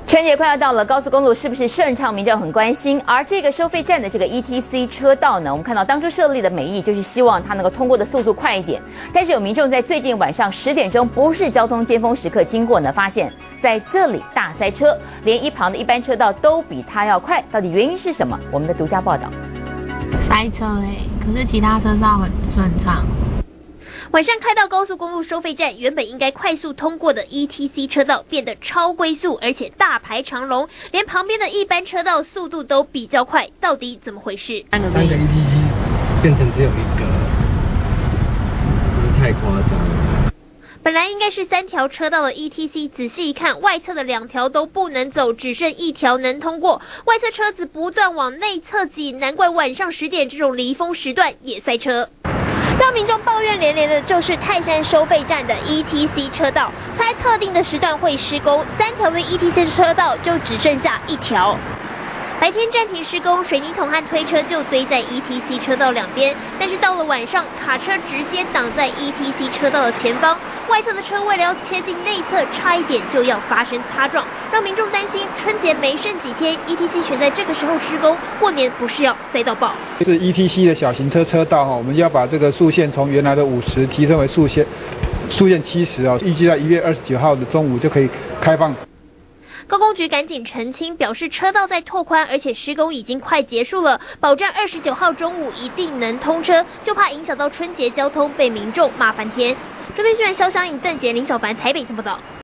春节快要到了，高速公路是不是顺畅？民众很关心。而这个收费站的这个 ETC 车道呢，我们看到当初设立的美意就是希望它能够通过的速度快一点。但是有民众在最近晚上10点钟，不是交通尖峰时刻经过呢，发现在这里大塞车，连一旁的一般车道都比它要快。到底原因是什么？我们的独家报道。 塞车可是其他车道很顺畅。 晚上开到高速公路收费站，原本应该快速通过的 ETC 车道变得超龟速，而且大排长龙，连旁边的一般车道速度都比较快，到底怎么回事？3 个 ETC 变成只有一个，不是太夸张了。 本来应该是3条车道的 ETC， 仔细一看，外侧的2条都不能走，只剩1条能通过。外侧车子不断往内侧挤，难怪晚上10点这种离峰时段也塞车。让民众抱怨连连的就是泰山收费站的 ETC 车道，它在特定的时段会施工，3条的 ETC 车道就只剩下1条。白天暂停施工，水泥桶和推车就堆在 ETC 车道两边，但是到了晚上，卡车直接挡在 ETC 车道的前方，外侧的车为了要切进内侧，差一点就要发生擦撞，让民众担心春节没剩几天 ，ETC 选在这个时候施工，过年不是要塞到爆？ 是 ETC 的小型车道我们要把这个速限从原来的50提升为速限70预计在1月29号的中午就可以开放。 高工局赶紧澄清，表示车道在拓宽，而且施工已经快结束了，保证29号中午一定能通车，就怕影响到春节交通，被民众骂翻天。中天新闻肖湘颖、邓杰、林小凡台北报道。